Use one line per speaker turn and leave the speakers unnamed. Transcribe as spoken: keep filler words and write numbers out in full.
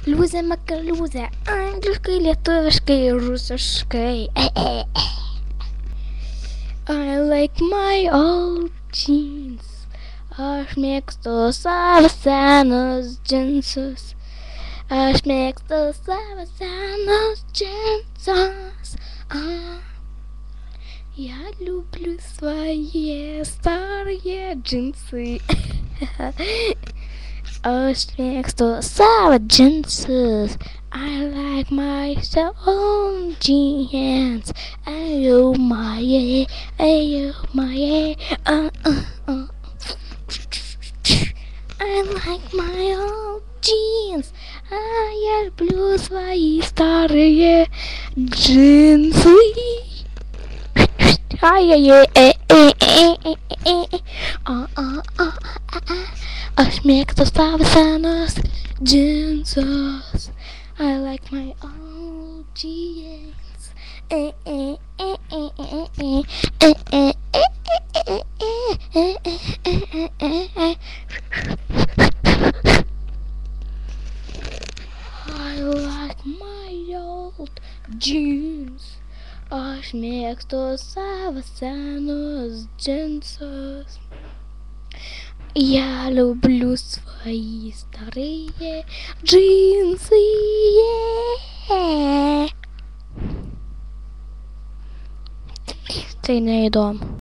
Liūzė makaliūzė, angliškai, lietuviškai, rusiškai. I like my old jeans. Aš mėgstu savo senus džinsus. Aš mėgstu savo senus džinsus. А, я люблю свои старые джинсы. Aš mėgstu savo džinsus. I like my own jeans. Ayo, my, ayo, my, uh, uh, uh. I like my old jeans. А я люблю свои старые джинсы. Aš mėgstu savo senus džinsus. I like my old jeans. I like my old jeans. Aš mėgstu savo senus džinsus. Я люблю свои старые джинсы. Tai neįdomu.